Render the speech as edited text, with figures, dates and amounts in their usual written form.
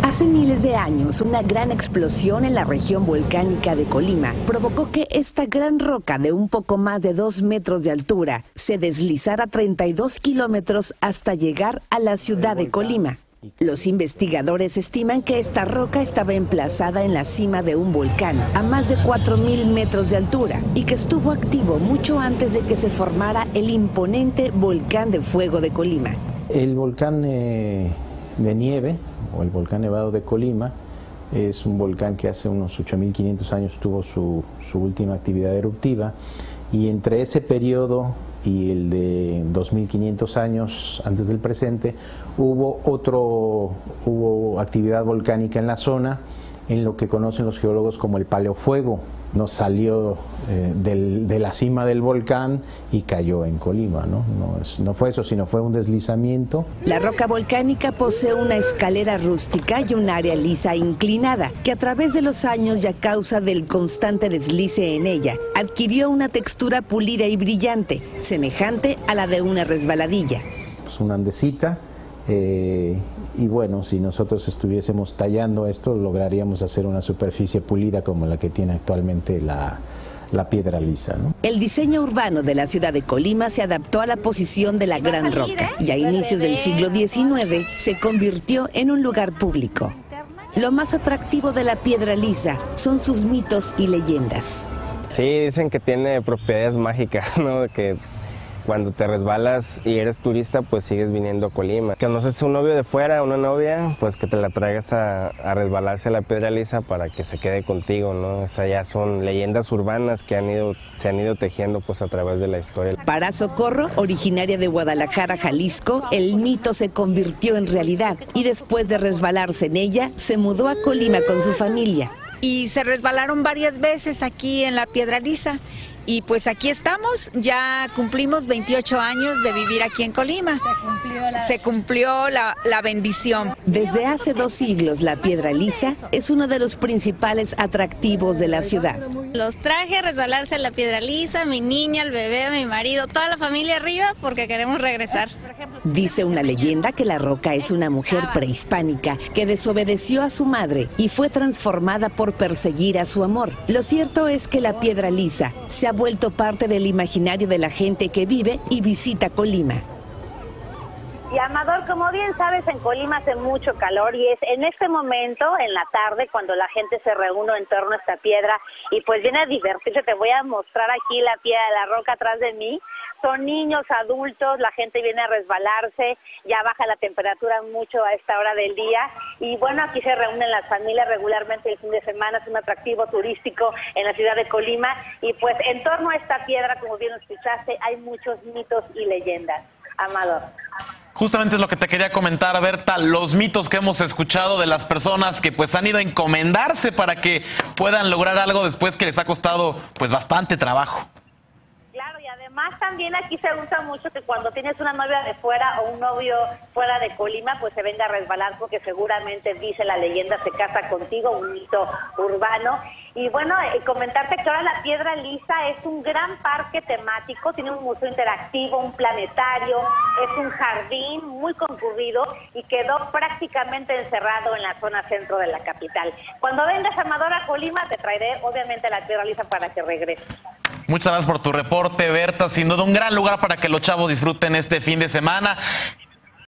Hace miles de años, una gran explosión en la región volcánica de Colima provocó que esta gran roca de un poco más de 2 metros de altura se deslizara 32 kilómetros hasta llegar a la ciudad de Colima. Los investigadores estiman que esta roca estaba emplazada en la cima de un volcán a más de 4.000 metros de altura y que estuvo activo mucho antes de que se formara el imponente volcán de fuego de Colima. El volcán de nieve, o el volcán Nevado de Colima, es un volcán que hace unos 8.500 años tuvo su última actividad eruptiva, y entre ese periodo y el de 2.500 años antes del presente hubo actividad volcánica en la zona, en lo que conocen los geólogos como el paleofuego. No salió de la cima del volcán y cayó en Colima, ¿no? No fue eso, sino fue un deslizamiento. La roca volcánica posee una escalera rústica y un área lisa inclinada, que a través de los años y a causa del constante deslice en ella, adquirió una textura pulida y brillante, semejante a la de una resbaladilla. Es una andesita. Y bueno, si nosotros estuviésemos tallando esto, lograríamos hacer una superficie pulida como la que tiene actualmente la piedra lisa, ¿no? El diseño urbano de la ciudad de Colima se adaptó a la posición de la gran roca y a inicios del siglo XIX se convirtió en un lugar público. Lo más atractivo de la piedra lisa son sus mitos y leyendas. Sí, dicen que tiene propiedades mágicas, ¿no? Que cuando te resbalas y eres turista, pues sigues viniendo a Colima. Que no sé, un novio de fuera, una novia, pues que te la traigas a resbalarse a la piedra lisa para que se quede contigo, ¿no? O sea, ya son leyendas urbanas que se han ido tejiendo pues a través de la historia. Para Socorro, originaria de Guadalajara, Jalisco, el mito se convirtió en realidad y después de resbalarse en ella, se mudó a Colima con su familia. Y se resbalaron varias veces aquí en la piedra lisa. Y pues aquí estamos, ya cumplimos 28 años de vivir aquí en Colima. Se cumplió la bendición. Desde hace 2 siglos, la piedra lisa es uno de los principales atractivos de la ciudad. Los traje a resbalarse en la piedra lisa, mi niña, el bebé, mi marido, toda la familia arriba porque queremos regresar. Dice una leyenda que la roca es una mujer prehispánica que desobedeció a su madre y fue transformada por perseguir a su amor. Lo cierto es que la piedra lisa se ha vuelto parte del imaginario de la gente que vive y visita Colima. Y Amador, como bien sabes, en Colima hace mucho calor y es en este momento, en la tarde, cuando la gente se reúne en torno a esta piedra y pues viene a divertirse. Te voy a mostrar aquí la piedra, la roca atrás de mí. Son niños, adultos, la gente viene a resbalarse, ya baja la temperatura mucho a esta hora del día y bueno, aquí se reúnen las familias regularmente el fin de semana, es un atractivo turístico en la ciudad de Colima y pues en torno a esta piedra, como bien escuchaste, hay muchos mitos y leyendas. Amador. Justamente es lo que te quería comentar, Berta, los mitos que hemos escuchado de las personas que pues han ido a encomendarse para que puedan lograr algo después que les ha costado pues bastante trabajo. Claro, y además también aquí se usa mucho que cuando tienes una novia de fuera o un novio fuera de Colima, pues se venga a resbalar porque seguramente, dice la leyenda, se casa contigo, un mito urbano. Y bueno, comentarte que ahora la piedra lisa es un gran parque temático, tiene un museo interactivo, un planetario, es un jardín muy concurrido y quedó prácticamente encerrado en la zona centro de la capital. Cuando vengas, Amador, a Colima, te traeré obviamente la piedra lisa para que regreses. Muchas gracias por tu reporte, Berta. Sin duda un gran lugar para que los chavos disfruten este fin de semana.